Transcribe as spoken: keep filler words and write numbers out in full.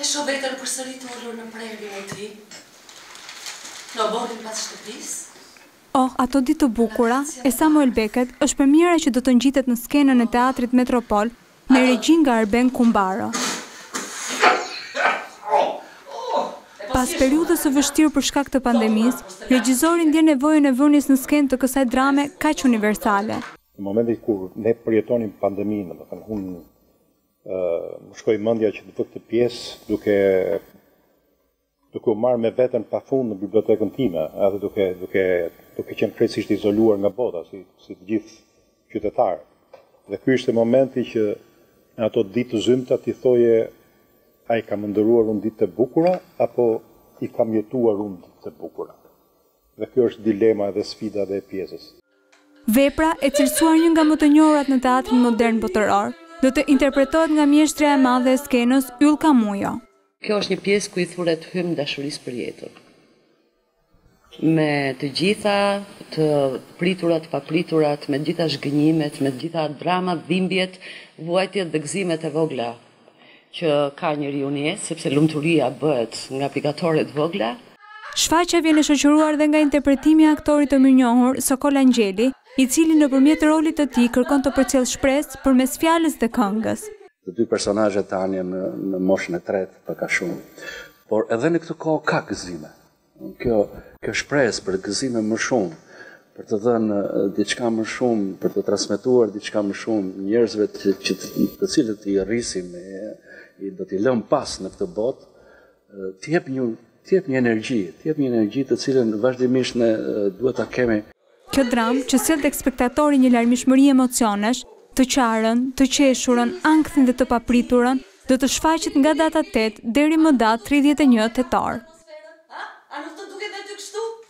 E shoh vetën përsëri të ulur në prerjen e tij, në oborin pas shtëpisë. Oh, ato ditë të bukura e Samuel Beckett është premiera që do të ngjitet në skenën e Teatrit Metropol me regji nga Arben Kumbaro. Pas periudhës së vështirë për shkak të pandemisë, regjizori ndjen nevojën e vënies në skenë të kësaj drame kaq universale. Në momentin kur ne përjetonim pandeminë, domethënë unë më shkoi mendja që të vë këtë pjesë duke duke u marrë me veten pafund në bibliotekën time, edhe duke duke duke qenë krejtësisht izoluar nga bota, si si të gjithë qytetarët. Dhe ky ishte momenti që në ato ditë të zymta ti thoje a i kam ndëruar unë ditë të bukura, apo i kam jetuar unë ditë të bukura. Dhe kjo është dilema dhe sfida dhe e pjesës. Vepra e cilësuar një nga më të njohurat në teatrin modern botëror, do të interpretohet nga mjeshtria e madhe e skenës Yll Kamujo. Kjo është një pjesë ku i thuret hym dashurisë për jetën. Me të gjitha të priturat, papriturat, me të gjitha zhgënjimet, me të gjitha dramat, dhimbjet, vuajtjet dhe gëzimet e vogla që ka njeriu në jetë, sepse lumturia bëhet nga pikatoret vogla. Shfaqja vjen e shoqëruar dhe nga interpretimi i aktorit të mirënjohur Sokol Angjeli, i cili nëpërmjet rolit të tij kërkon të përcjell shpresë përmes fjalës dhe këngës. Të dy personazhet tani në, në moshën e tretë për ka shumë, por edhe në këtë kohë ka gëzime. Kjo, kjo shpresë për gëzime më shumë, për të dhënë diçka më shumë, për të transmetuar diçka më shumë njerëzve të, që të, të cilët i rrisim, i do t'i lëm pas në këtë botë, të jep një të jep një energji, të jep një energji të cilën vazhdimisht ne duhet ta kemi. Kjo dramë që sjell tek spektatori një larmishmëri emocionesh, të qarën, të qeshurën, ankthin dhe të papriturën, do të shfaqet nga data tetë deri më datë tridhjetë e një tetor. A nuk të duket aty kështu?